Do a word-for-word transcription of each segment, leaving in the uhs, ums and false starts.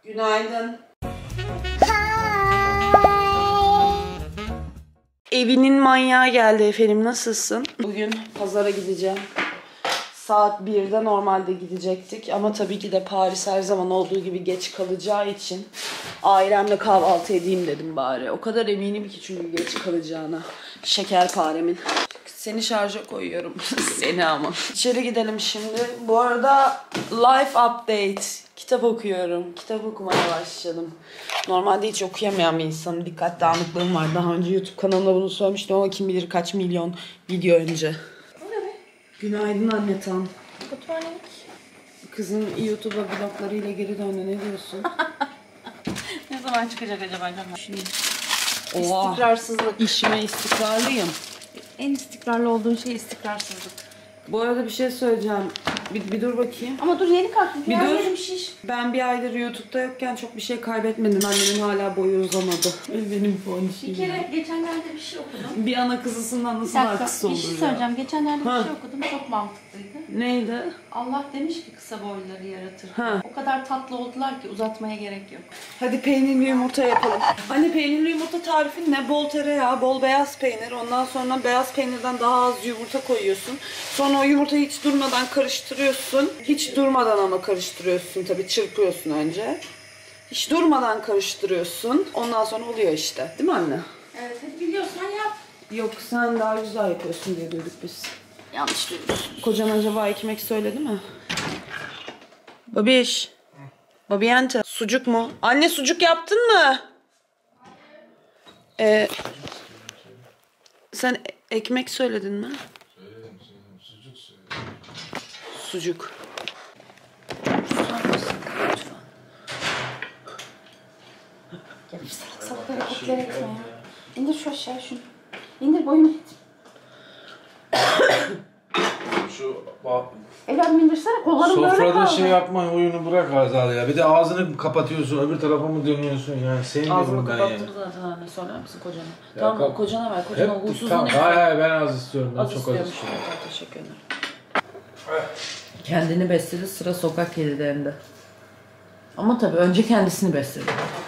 Günaydın. Evinin manyağı geldi efendim. Nasılsın? Bugün pazara gideceğim. Saat birde normalde gidecektik. Ama tabii ki de Paris her zaman olduğu gibi geç kalacağı için ailemle kahvaltı edeyim dedim bari. O kadar eminim ki çünkü geç kalacağına. Şekerparemin. Seni şarja koyuyorum. Seni ama. İçeri gidelim şimdi. Bu arada life update. Kitap okuyorum. Kitap okumaya başladım. Normalde hiç okuyamayan bir insanım. Dikkat dağınıklığım var. Daha önce YouTube kanalımda bunu söylemiştim ama kim bilir kaç milyon video önce. O ne be? Günaydın anne tam. Mutfağına Kızın YouTube'a vloglarıyla geri döndü. Ne diyorsun? ne zaman çıkacak acaba? Şimdi. Oha. İstikrarsızlık. İşime istikrarlıyım. En istikrarlı olduğun şey istikrarsızlık. Bu arada bir şey söyleyeceğim. Bir, bir dur bakayım. Ama dur yeni kalktım. Bir dur. Yerim şiş. Ben bir aydır YouTube'da yokken çok bir şey kaybetmedim. Annemin hala boyu uzamadı. Benim Bir kere geçenlerde bir şey okudum. Bir ana kızısından nasıl dakika, kısa olur bir şey ya? söyleyeceğim. Geçenlerde Ha. bir şey okudum. Çok mantıklıydı. Neydi? Allah demiş ki kısa boyları yaratır. Ha. O kadar tatlı oldular ki uzatmaya gerek yok. Hadi peynirli yumurta yapalım. Anne peynirli yumurta tarifin ne? Bol tereyağı, bol beyaz peynir. Ondan sonra beyaz peynirden daha az yumurta koyuyorsun. Sonra o yumurtayı hiç durmadan karıştırıyorsun. Hiç durmadan ama karıştırıyorsun tabii. Çırpıyorsun önce. Hiç durmadan karıştırıyorsun. Ondan sonra oluyor işte. Değil mi anne? Evet hadi biliyorsan yap. Yok sen daha güzel yapıyorsun diye duyduk biz. Yanlış duymuşsun. Kocan acaba ekmek söyledi mi? Babiş. Babiyente. Sucuk mu? Anne sucuk yaptın mı? Ee, sen e- ekmek söyledin mi? Söyledim, söyledim. Sucuk söyledim. Sucuk. Ya bir salak salak hareketler etme ya. İndir şu aşağıya şunu. İndir boyunu. Şu bak. Evladım indirsene kollarım böyle Sofrada kaldı. şey yapma oyunu bırak Azal ya. Bir de ağzını kapatıyorsun, öbür tarafa mı dönüyorsun yani? Sevmiyorum Ağzımı ben kapattım ya. zaten anne. Söyler misin kocana? Ya Tamam kap- kocana ver. Kocana Hep huysuzluğunu tamam. yapma. Hayır hayır ben az istiyorum. Ben Az çok az istiyormuş. istiyorum. Evet, teşekkür ederim. Kendini besledi, sıra sokak kedilerinde. Ama tabii önce kendisini besledi.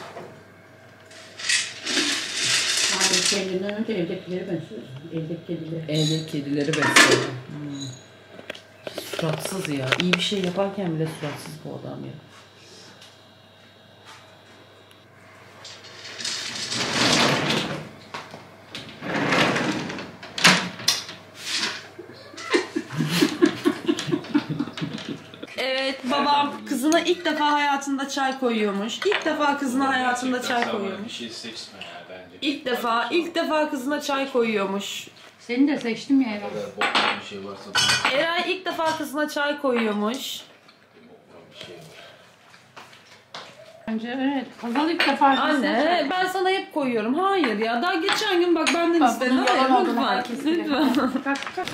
Hayır, kendinden önce evdekileri besliyorsun. Evdeki kedileri. Evdeki kedileri besledi. Hmm. Suratsız ya. İyi bir şey yaparken bile suratsız bu adam ya. Evet babam kızına ilk defa hayatında çay koyuyormuş. İlk defa kızına hayatında çay koyuyormuş. Bir şey seçme ya bence. İlk defa, ilk defa kızına çay koyuyormuş. Seni de seçtim ya Ne Erol. kadar boktan bir şey varsa boktan Eray ilk defa kızına çay koyuyormuş. bir şey var. Bence evet. Hazal ilk defa Anne ben sana hep koyuyorum. Hayır ya daha geçen gün bak benden Bak, istedin. bunun yalan Hayır, olduğunu lütfen. herkes bilir. Lütfen. Kalk kalk.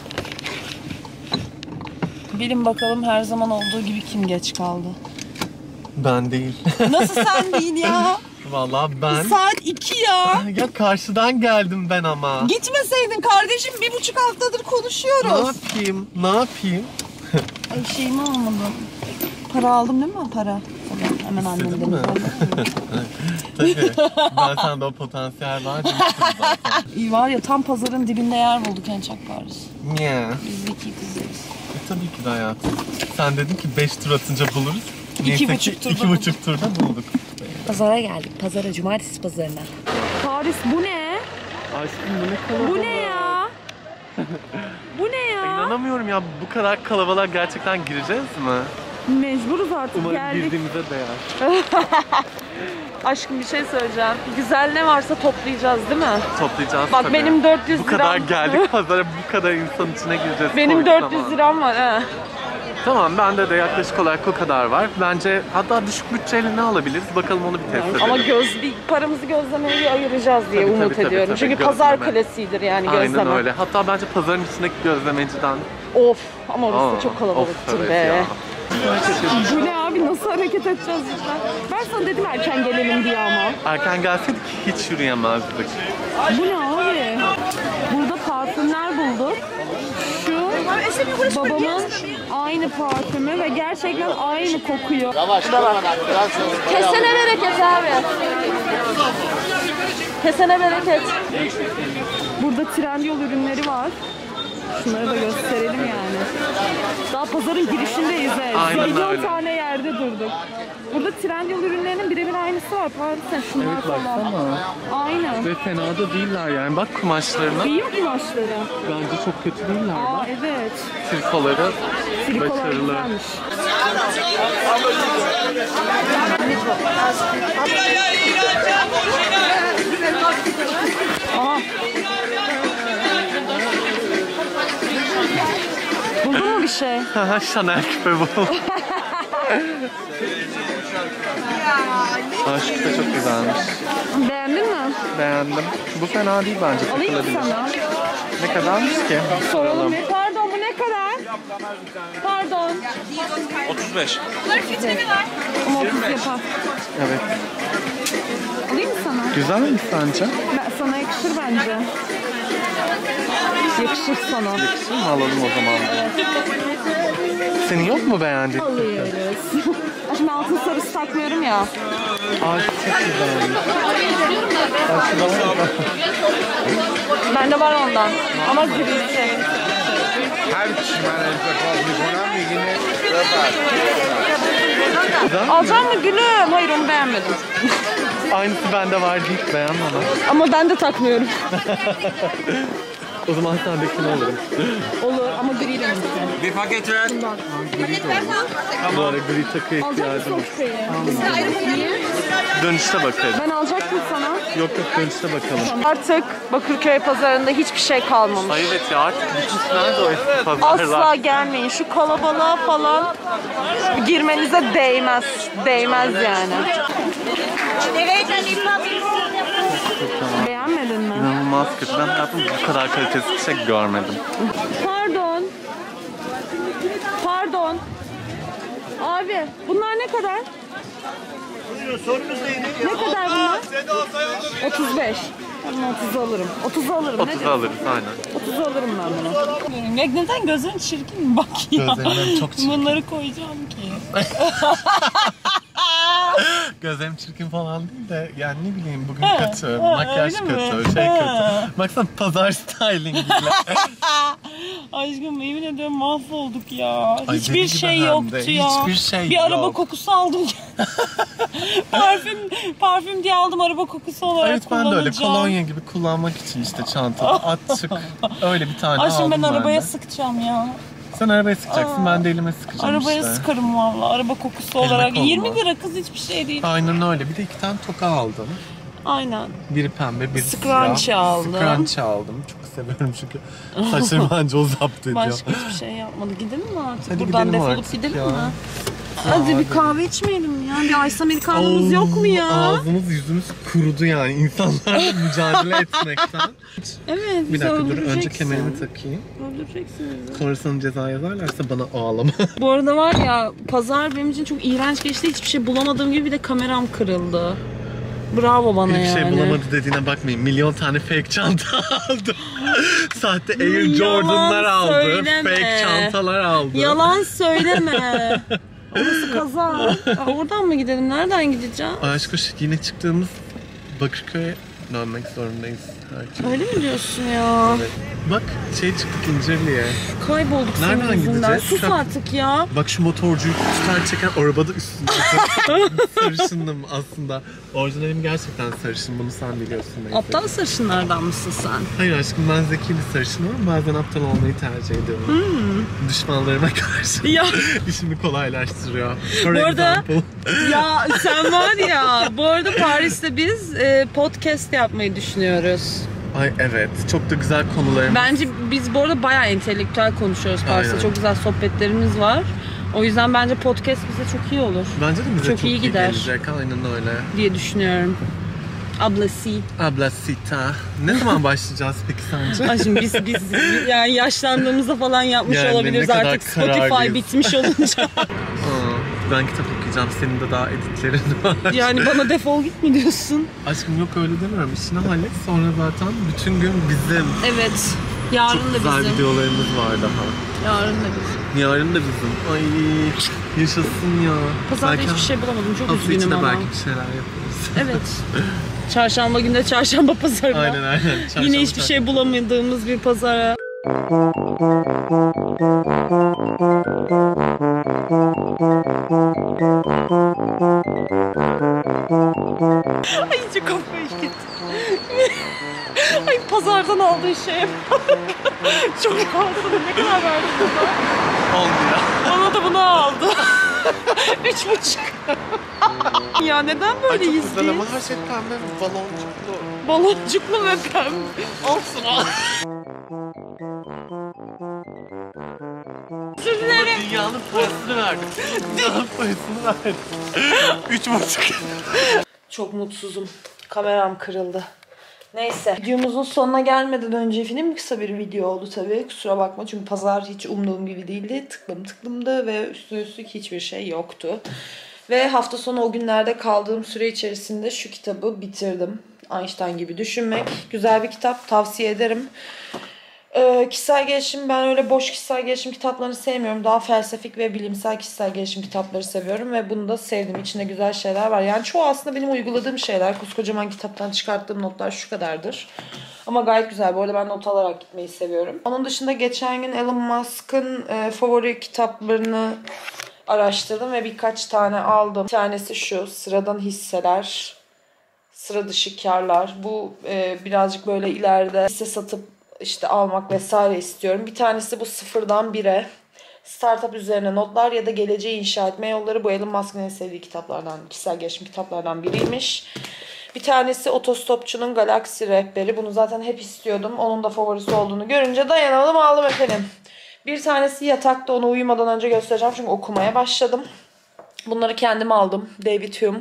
Bilin bakalım her zaman olduğu gibi kim geç kaldı? Ben değil. Nasıl sen değil ya? Vallahi ben. Saat iki ya. Ya karşıdan geldim ben ama. Gitmeseydin kardeşim bir buçuk haftadır Ne konuşuyoruz. yapayım? Ne yapayım? Ay şeyimi almadım. Para aldım değil mi para? Tamam, hemen annemden. mi? Tabii. Ben sende o potansiyel var demiştim zaten. İyi var ya tam pazarın dibinde yer bulduk en çok Paris. Niye? Biz iki kızlarız. E, tabii ki de hayatım. Sen dedin ki beş tur atınca buluruz. İki Neyse buçuk ki turda iki buçuk turda bulduk. Pazara geldik. Pazara, cumartesi pazarına. Paris bu ne? Aşkım bu ne kalabalık. Bu ne ya? Bu ne ya? İnanamıyorum ya bu kadar kalabalığa gerçekten gireceğiz mi? Mecburuz artık Umarım geldik. girdiğimize değer. Aşkım bir şey söyleyeceğim. Güzel ne varsa toplayacağız değil mi? Toplayacağız Bak tabii. benim dört yüz Bu kadar liram. geldik pazara bu kadar insan içine gireceğiz. Benim Covid dört yüz zamanı. liram var ha. Tamam bende de yaklaşık olarak o kadar var. Bence hatta düşük bütçeyle ne alabiliriz? Bakalım onu bir test edelim. Ama göz bir paramızı gözlemeye bir ayıracağız diye Tabii, umut tabii, tabii, ediyorum. tabii, Çünkü gözleme. pazar klasiğidir yani gözleme. Aynen öyle. Hatta bence pazarın içindeki gözlemeciden. Of ama orası Aa, çok kalabalıktır of, evet be. ya. Bu ne abi nasıl hareket edeceğiz cidden? Ben sana dedim erken gelelim diye ama. Erken gelseydik hiç yürüyemezdik. Bu ne abi? Burada parfümler bulduk. Şu Babamın aynı parfümü ve gerçekten aynı kokuyor. Kesene bereket abi. Kesene bereket. Burada Trendyol ürünleri var. Şunları da gösterelim yani. Daha pazarın girişindeyiz. Aynen Milyon öyle. tane yerde durduk. Burada Trendyol ürünlerinin birebir aynısı var. Paris'te şunlar Evet, falan. baksana. Aynen. Ve fena da değiller yani. Bak kumaşlarına. İyi mi kumaşları? Bence çok kötü değiller. Aa Bak. evet. Trikoları Trikolar başarılı. güzelmiş. Aa. Buldun mu bir şey? Haha, Chanel küpe bu. Aa, şu küpe çok güzelmiş. Beğendin mi? Beğendim. Bu fena değil bence. Alayım mı Takılabilir. sana? Ne kadarmış ki? Soralım bir. Pardon bu ne kadar? Pardon. otuz beş. Ama otuz yapar. Evet. Alayım mı sana? Güzel mi sence? Ben, sana yakışır bence. Yakışır sana. Yakışır mı? Alalım o zaman. Senin yok mu beğendiğin? Alıyoruz. Şimdi altın sarısı takmıyorum ya. Aa, çok güzelmiş. Aa, şurada var mı? Bende var ondan. Ama grisi. Her kişi ben میکنم میگینه Alacak mı gülüm? Hayır onu beğenmedim. Aynısı bende var deyip beğenmem. Ama ben de takmıyorum. O zaman sendekini alırım. Olur ama gri renk. Bir paket ver. Bu ara gri takıya Alacak ihtiyacım mısın var. o küpeyi? Dönüşte bakarız. Ben alacaktım sana. Yok yok dönüşte bakalım. Artık Bakırköy pazarında hiçbir şey kalmamış. Ay evet ya artık bütün nerede o eski pazarlar? Asla gelmeyin. Şu kalabalığa falan girmenize değmez. Değmez yani. Beğenmedin mi? İnanılmaz kötü. Ben hayatımda bu kadar kalitesiz bir şey görmedim. Pardon. Pardon. Abi bunlar ne kadar? Sorunuz neydi? Ne kadar bunlar? otuz beş. Ben otuz alırım. otuz alırım. otuz alırız aynen. otuz alırım ben bunu. Ya neden gözün çirkin mi? Bak ya. Gözlerim çok çirkin. Bunları koyacağım ki. Gözlerim çirkin falan değil de yani ne bileyim bugün kötü, makyaj kötü, şey kötü. Baksana pazar stylingiyle. Aşkım yemin ediyorum mahvolduk ya. Ay, Hiçbir deli gibi şey hem de, yoktu ya. hiçbir şey Bir yok. araba kokusu aldım. parfüm parfüm diye aldım, araba kokusu olarak Evet ben de kullanacağım. öyle kolonya gibi kullanmak için işte çantada açık öyle bir tane Aşkım aldım ben arabaya de. sıkacağım ya. Sen arabaya sıkacaksın Aa, ben de elime sıkacağım Arabaya işte. sıkarım valla, araba kokusu Elime olarak. koluma. yirmi lira kız, hiçbir şey değil. Aynen öyle. Bir de iki tane toka aldım. Aynen. Biri pembe, biri Scrunchie siyah. aldım. Scrunchie aldım. Çok seviyorum çünkü saçlarım bence o zapt ediyor. Başka hiçbir şey yapmadı. Gidelim mi artık? Hadi Buradan gidelim defolup artık gidelim ya. mi? Hadi bir kahve içmeyelim mi ya? Bir ice americano'muz yok mu ya? Ağzımız yüzümüz kurudu yani insanlarla mücadele etmekten. Evet, Bir bizi dakika dur önce öldüreceksin. kemerimi takayım. Öldüreceksin bizi. Sonra sana ceza yazarlarsa bana ağlama. Bu arada var ya, pazar benim için çok iğrenç geçti. Hiçbir şey bulamadığım gibi bir de kameram kırıldı. Bravo bana Hiçbir yani. şey bulamadı dediğine bakmayın. Milyon tane fake çanta aldım. Sahte Air Yalan Jordan'lar aldı. söyleme. Fake çantalar aldı. Yalan söyleme. Orası kaza. Aa, oradan mı gidelim? Nereden gideceğim? Aşkım yine çıktığımız Bakırköy'e dönmek zorundayız. Herkes. Öyle mi diyorsun ya? Evet. Bak şey çıktık İncirli'ye. Kaybolduk Nereden senin yüzünden. gideceğiz? Sus Şu- artık ya. Bak şu motorcuyu tutar çeken arabada üstünde. Sarışındım aslında. Orijinalim gerçekten sarışın. Bunu sen biliyorsun. neyse. Aptal sarışınlardan mısın sen? Hayır aşkım ben zeki bir sarışınım ama bazen aptal olmayı tercih ediyorum. Düşmanlarıma karşı Ya. işimi kolaylaştırıyor. For Bu arada- example. Ya sen var ya, bu arada Paris'te biz e, podcast yapmayı düşünüyoruz. Ay evet çok da güzel konularımız. Bence biz bu arada bayağı entelektüel konuşuyoruz Paris'te. Aynen. Çok güzel sohbetlerimiz var. O yüzden bence podcast bize çok iyi olur Bence de bize çok çok, iyi iyi gider. gelecek. Aynen öyle. diye düşünüyorum. Ablası. Ablacita. Ne zaman başlayacağız peki sence? Ay şimdi biz biz yani yaşlandığımızda falan yapmış Yani olabiliriz ne kadar artık. Spotify kararlıyız. bitmiş olunca. Aa, ben kitap okuyacağım. Senin de daha editlerin var. Yani bana defol git mi diyorsun? Aşkım yok öyle demiyorum. İşini hallet sonra zaten bütün gün bizim. Evet. Yarın Çok da güzel bizim. videolarımız var daha. Yarın da bizim. Yarın da bizim. Ay yaşasın ya. Pazarda Belki hiçbir şey bulamadım. Çok hafta içi üzgünüm de ama. belki bir şeyler yaparız. Evet. Çarşamba günde çarşamba pazarına. Aynen aynen. Çarşamba, Yine hiçbir çarşamba. şey bulamadığımız bir pazara. Ay iyice kafayı gitti. Ay pazardan aldığı şeye bak. Çok aldım. Ne kadar verdin bana? Oldu ya. Bana da bunu aldı. Üç buçuk. Ya neden Ay çok böyleyiz güzel biz? ama her şey pembe baloncuklu. Baloncuklu ve pembe. Olsun al. Özür dilerim. Dünyanın parasını verdim. Dünyanın parasını verdim. Üç buçuk. Çok mutsuzum. Kameram kırıldı. Neyse. Videomuzun sonuna gelmeden önce film kısa bir video oldu tabii. Kusura bakma çünkü pazar hiç umduğum gibi değildi. Tıklım tıklımdı ve üstü üstlük hiçbir şey yoktu. Ve hafta sonu o günlerde kaldığım süre içerisinde şu kitabı bitirdim. Einstein gibi düşünmek. Güzel bir kitap. Tavsiye ederim. Ee, kişisel gelişim, ben öyle boş kişisel gelişim kitaplarını sevmiyorum. Daha felsefik ve bilimsel kişisel gelişim kitapları seviyorum ve bunu da sevdim. İçinde güzel şeyler var. Yani çoğu aslında benim uyguladığım şeyler. Koskocaman kitaptan çıkarttığım notlar şu kadardır. Ama gayet güzel. Bu arada ben not alarak gitmeyi seviyorum. Onun dışında geçen gün Elon Musk'ın e, favori kitaplarını araştırdım ve birkaç tane aldım. Bir tanesi şu: Sıradan Hisseler, Sıra Dışı Karlar. Bu e, birazcık böyle ileride hisse satıp işte almak vesaire istiyorum. Bir tanesi bu Sıfırdan Bire. Startup üzerine notlar ya da geleceği inşa etme yolları. Bu Elon Musk'ın en sevdiği kitaplardan, kişisel gelişim kitaplardan biriymiş. Bir tanesi Otostopçunun Galaksi Rehberi. Bunu zaten hep istiyordum. Onun da favorisi olduğunu görünce dayanamadım, aldım efendim. Bir tanesi yatakta, onu uyumadan önce göstereceğim çünkü okumaya başladım. Bunları kendim aldım. David Hume.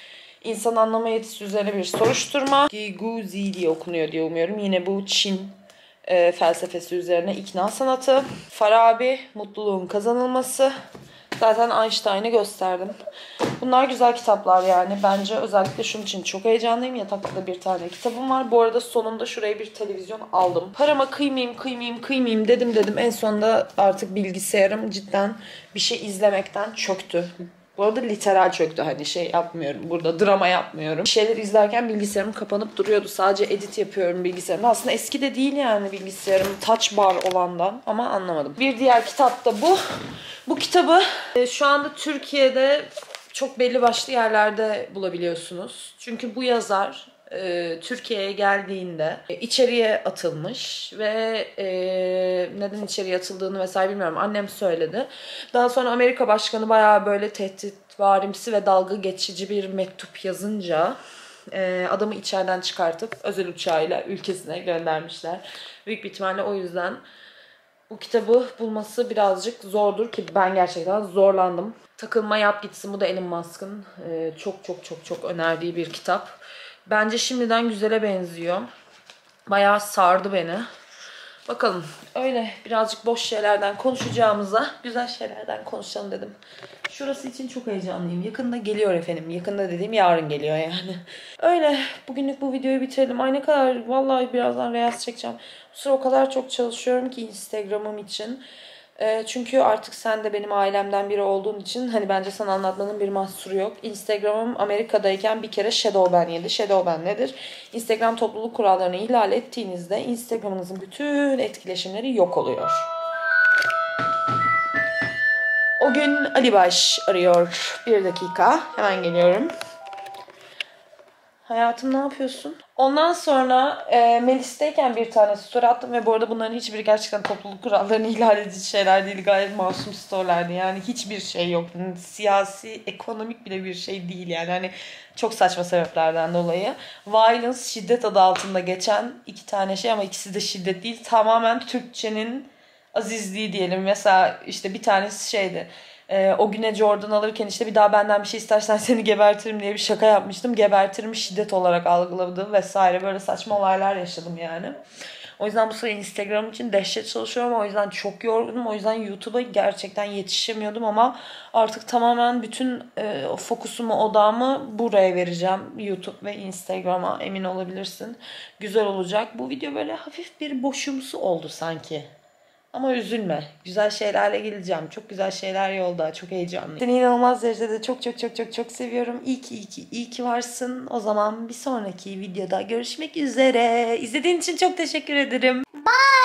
İnsan anlama yetisi üzerine bir soruşturma. Giguzi diye okunuyor diye umuyorum. Yine bu Çin e, felsefesi üzerine ikna sanatı. Farabi, Mutluluğun Kazanılması. Zaten Einstein'ı gösterdim. Bunlar güzel kitaplar yani. Bence özellikle şunun için çok heyecanlıyım. Yatakta da bir tane kitabım var. Bu arada sonunda şuraya bir televizyon aldım. Parama kıymayayım, kıymayayım, kıymayayım dedim dedim. En sonunda artık bilgisayarım cidden bir şey izlemekten çöktü. Bu arada literal çöktü, hani şey yapmıyorum. Burada drama yapmıyorum. Bir şeyler izlerken bilgisayarım kapanıp duruyordu. Sadece edit yapıyorum bilgisayarımda. Aslında eski de değil yani bilgisayarım, touch bar olandan, ama anlamadım. Bir diğer kitap da bu. Bu kitabı e, şu anda Türkiye'de çok belli başlı yerlerde bulabiliyorsunuz. Çünkü bu yazar e, Türkiye'ye geldiğinde e, içeriye atılmış ve e, neden içeriye atıldığını vesaire bilmiyorum. Annem söyledi. Daha sonra Amerika Başkanı bayağı böyle tehditvarimsi ve dalga geçici bir mektup yazınca e, adamı içeriden çıkartıp özel uçağıyla ülkesine göndermişler. Büyük bir ihtimalle o yüzden bu kitabı bulması birazcık zordur ki ben gerçekten zorlandım. Takılma Yap Gitsin, bu da Elon Musk'ın e, çok çok çok çok önerdiği bir kitap. Bence şimdiden güzele benziyor. Bayağı sardı beni. Bakalım, öyle birazcık boş şeylerden konuşacağımıza güzel şeylerden konuşalım dedim. Şurası için çok heyecanlıyım. Yakında geliyor efendim. Yakında dediğim yarın geliyor yani. Öyle. Bugünlük bu videoyu bitirelim. Ay ne kadar, vallahi birazdan reels çekeceğim. Bu sıra o kadar çok çalışıyorum ki Instagram'ım için. E, çünkü artık sen de benim ailemden biri olduğun için hani bence sana anlatmanın bir mahsuru yok. Instagram'ım Amerika'dayken bir kere shadow ban yedi. Shadow ban nedir? Instagram topluluk kurallarını ihlal ettiğinizde Instagram'ınızın bütün etkileşimleri yok oluyor. O gün Ali Baş arıyor. Bir dakika. Hemen geliyorum. Hayatım ne yapıyorsun? Ondan sonra e, Melis'teyken bir tane story attım ve bu arada bunların hiçbiri gerçekten topluluk kurallarını ihlal edici şeyler değil. Gayet masum storylerdi. Yani hiçbir şey yok. Siyasi, ekonomik bile bir şey değil yani. Hani çok saçma sebeplerden dolayı. Violence, şiddet adı altında geçen iki tane şey ama ikisi de şiddet değil. Tamamen Türkçenin azizliği diyelim. Mesela işte bir tanesi şeydi. Ee, o güne Jordan alırken işte bir daha benden bir şey istersen seni gebertirim diye bir şaka yapmıştım. Gebertirimi şiddet olarak algıladım vesaire. Böyle saçma olaylar yaşadım yani. O yüzden bu sıra Instagram için dehşet çalışıyorum. O yüzden çok yorgunum. O yüzden YouTube'a gerçekten yetişemiyordum ama artık tamamen bütün e, fokusumu, odağımı buraya vereceğim. YouTube ve Instagram'a, emin olabilirsin. Güzel olacak. Bu video böyle hafif bir boşumsu oldu sanki. Ama üzülme. Güzel şeylerle geleceğim. Çok güzel şeyler yolda. Çok heyecanlıyım. Seni inanılmaz derecede çok çok çok çok çok seviyorum. İyi ki iyi ki iyi ki varsın. O zaman bir sonraki videoda görüşmek üzere. İzlediğin için çok teşekkür ederim. Bye.